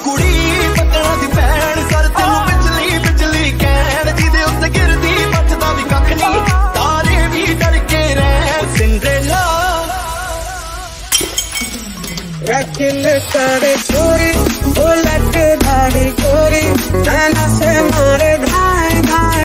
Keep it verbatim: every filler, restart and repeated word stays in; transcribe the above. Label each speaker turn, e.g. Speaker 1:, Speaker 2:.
Speaker 1: कुड़ी पत्तला दी भैन सर तेनू बिजली बिजली कहन जिदे उत्ते गिरदी बचदा भी कख नहीं तारे भी डर के रह सिंड्रेला
Speaker 2: रखिल करे छोरी वो लट धारी गोरी नैना से मारे धाए धाए